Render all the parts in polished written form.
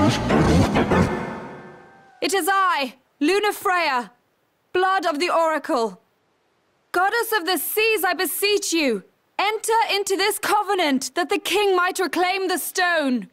It is I, Luna Freya, blood of the Oracle. Goddess of the seas, I beseech you, enter into this covenant that the king might reclaim the stone.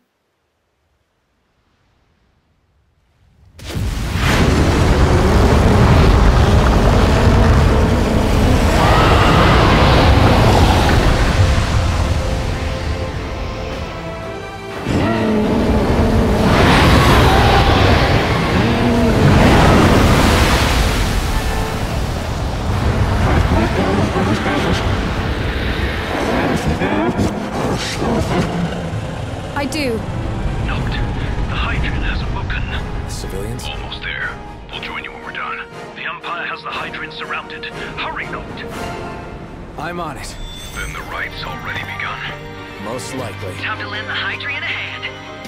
I do. Note, the Hydran has awoken. Civilians? Almost there. We'll join you when we're done. The Empire has the Hydran surrounded. Hurry, Note! I'm on it. Then the right's already begun. Most likely. Time to lend the Hydran a hand.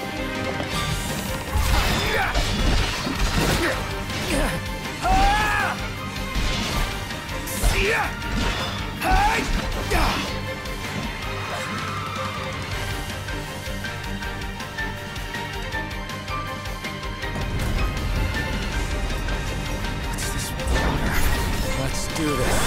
Let's do this.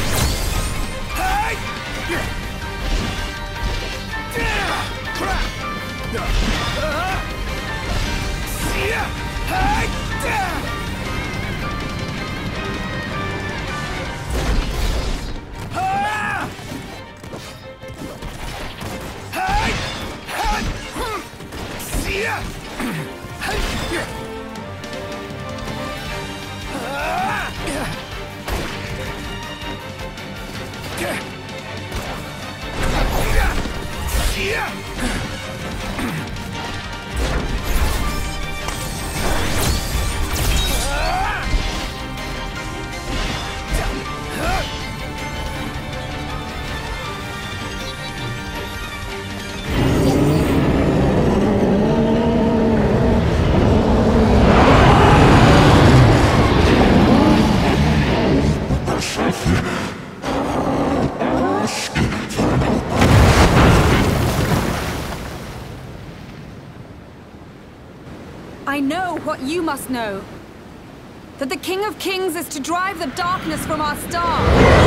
I know what you must know. That the King of Kings is to drive the darkness from our star.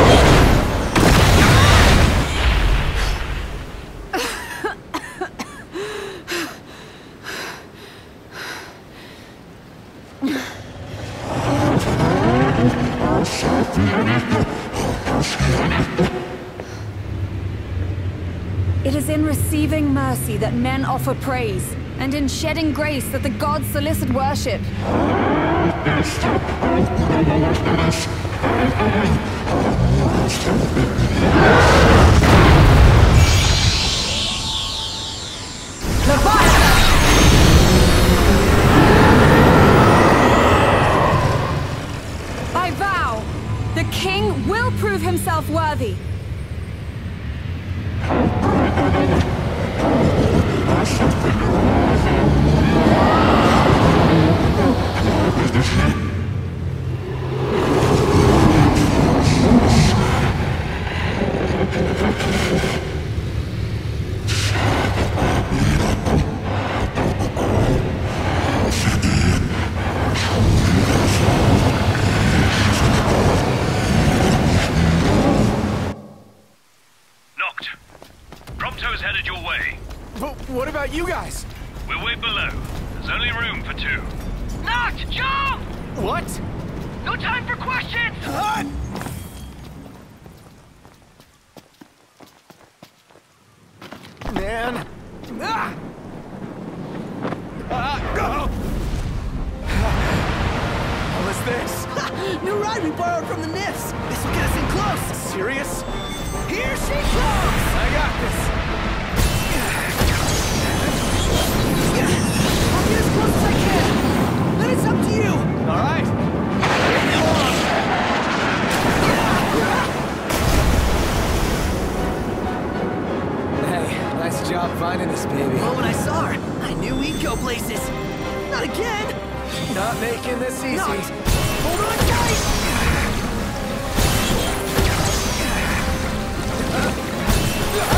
It is in receiving mercy that men offer praise, and in shedding grace that the gods solicit worship. Leviathan! I vow, the king will prove himself worthy. What about you guys? We'll wait below. There's only room for two. Not jump! What? No time for questions! Man. What was this? New ride we borrowed from the Nifs. This will get us in close. Serious? Here she comes! I got this. I'll get as close as I can. Then it's up to you. All right. Hey, nice job finding this baby. Well, when I saw her, I knew we'd go places. Not again. Not making this easy. Not. Hold on tight.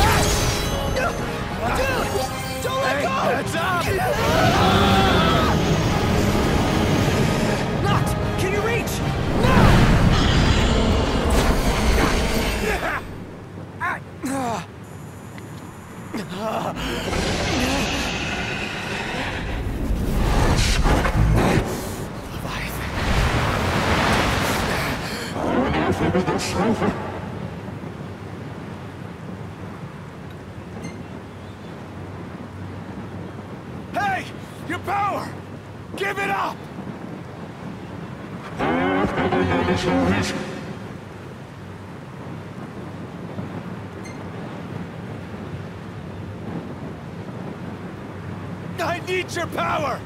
Dude, don't let go. Heads up. Hey! Your power! Give it up! I need your power!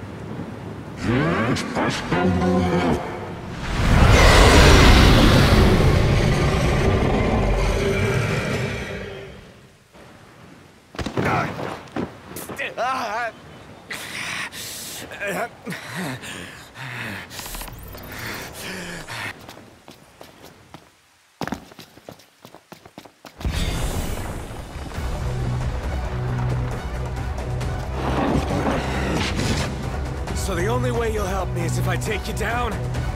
So the only way you'll help me is if I take you down?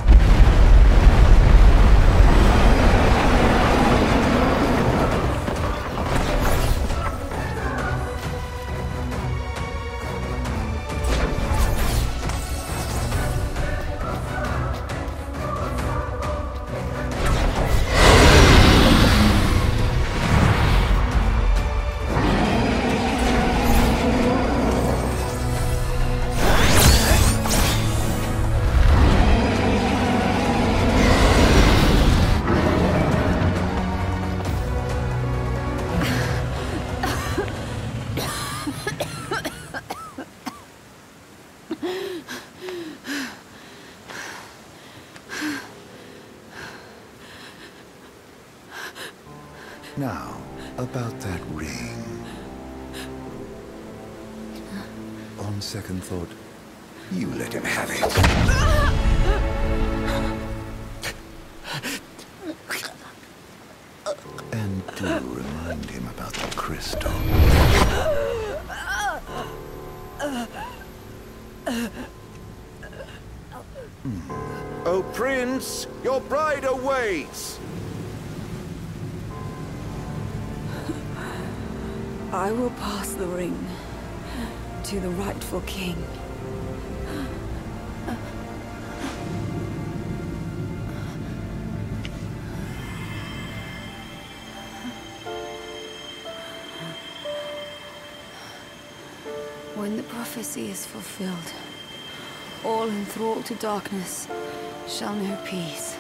Now, about that ring. On second thought, you let him have it. And do remind him about the crystal. Oh, Prince, your bride awaits! I will pass the ring to the rightful king. When the prophecy is fulfilled, all enthralled to darkness shall know peace.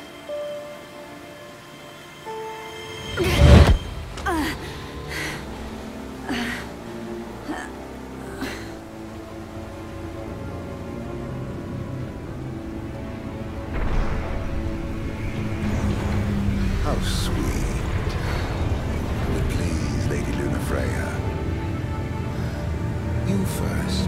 How sweet. But please, Lady Lunafreya. You first.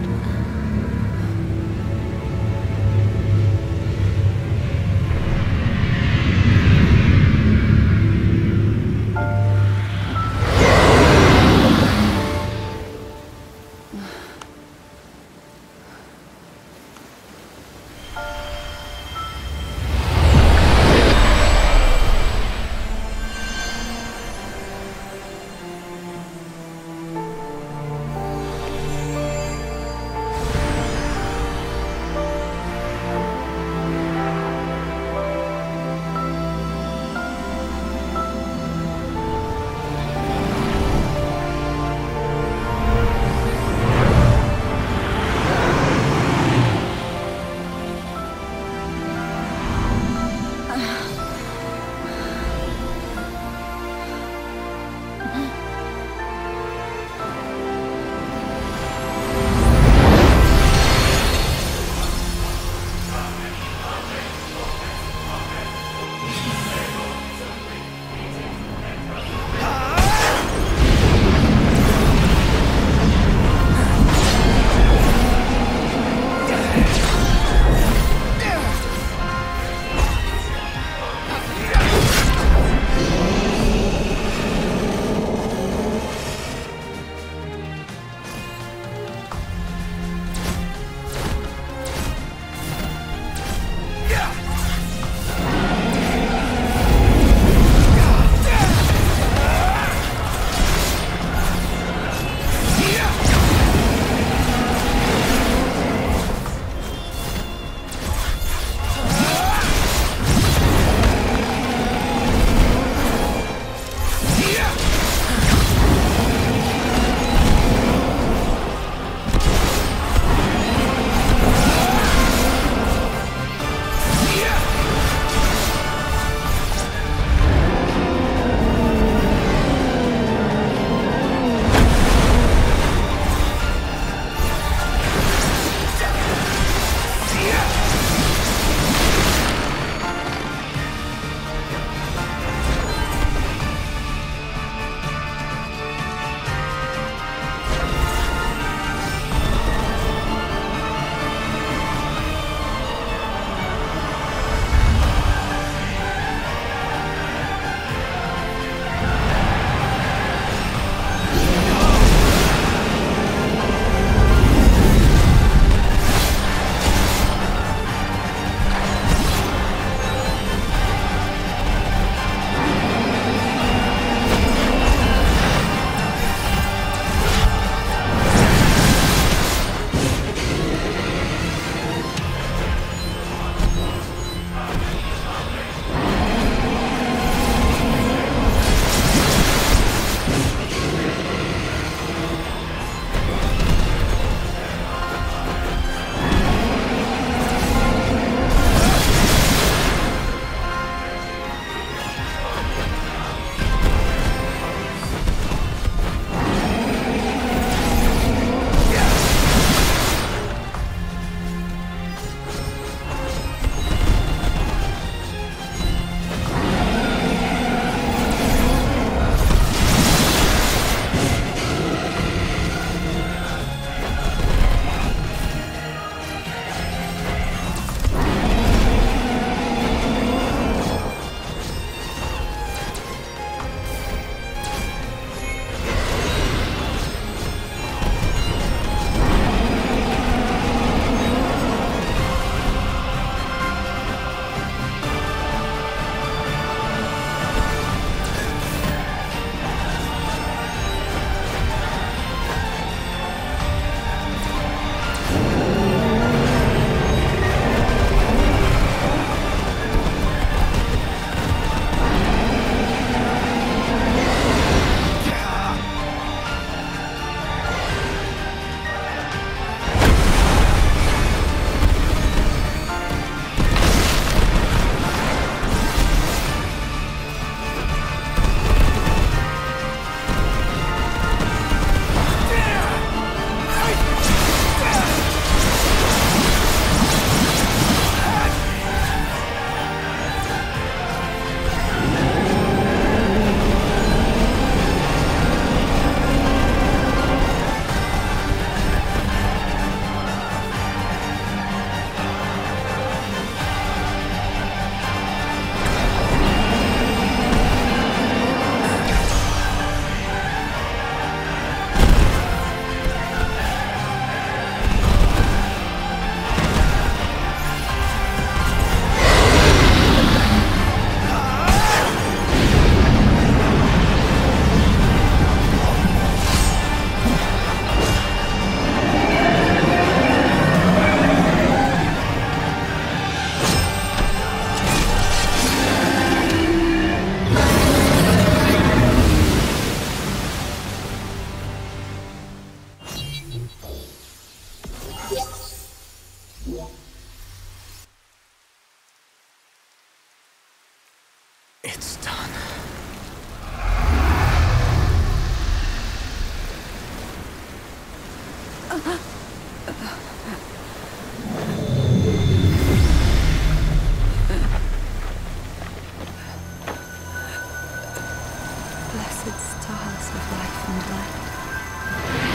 Blessed stars of life and light.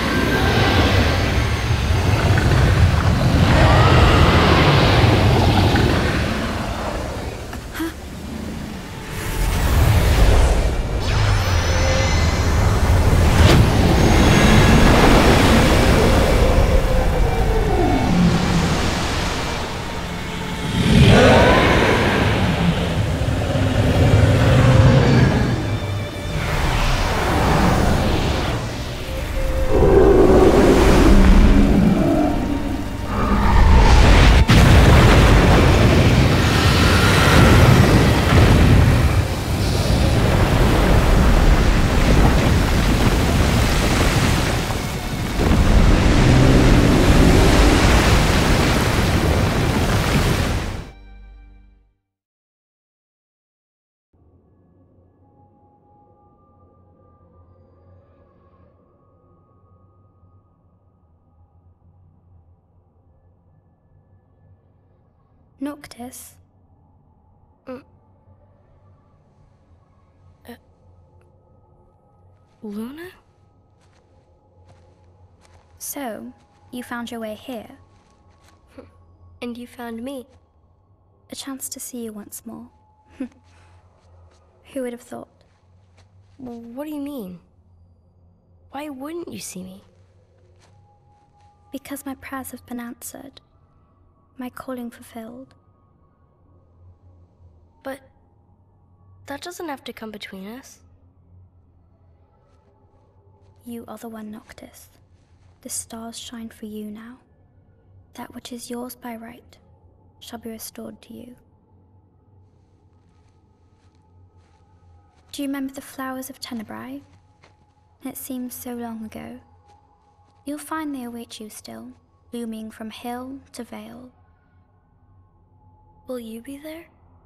Noctis? Luna? So, you found your way here. And you found me. A chance to see you once more. Who would have thought? Well, what do you mean? Why wouldn't you see me? Because my prayers have been answered. My calling fulfilled. But that doesn't have to come between us. You are the one, Noctis. The stars shine for you now. That which is yours by right shall be restored to you. Do you remember the flowers of Tenebrae? It seems so long ago. You'll find they await you still, blooming from hill to vale. Will you be there?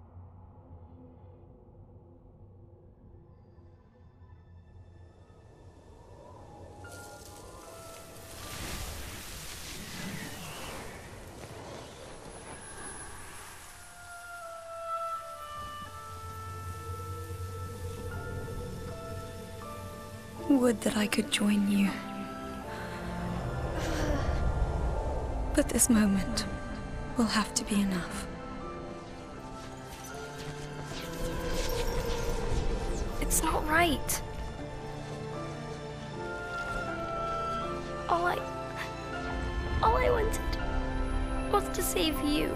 Would that I could join you. But this moment will have to be enough. It's not right. All I wanted was to save you.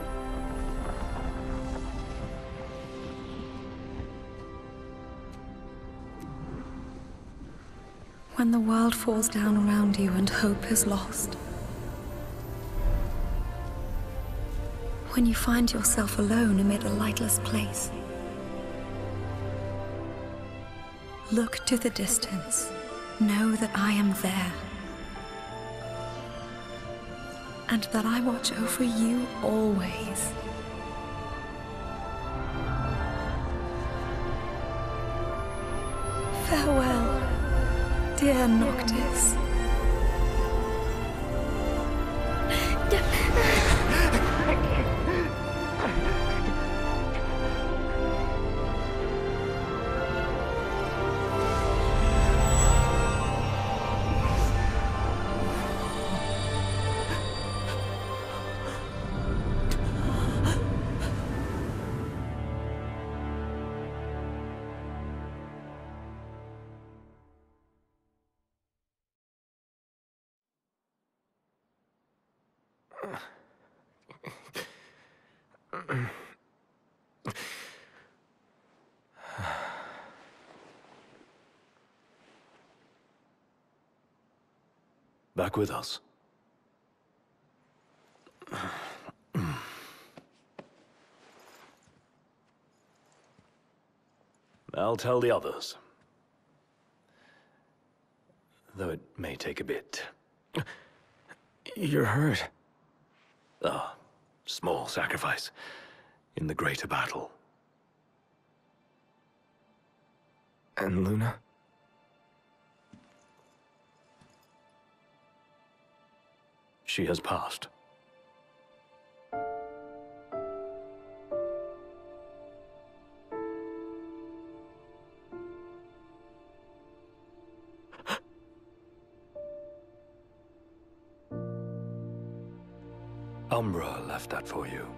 When the world falls down around you and hope is lost. When you find yourself alone amid a lightless place. Look to the distance. Know that I am there. And that I watch over you always. Farewell, dear Noctis. Back with us. I'll tell the others. Though it may take a bit. You're hurt. Ah, small sacrifice in the greater battle. And Luna? She has passed. Umbra left that for you.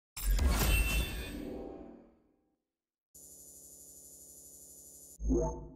Yeah.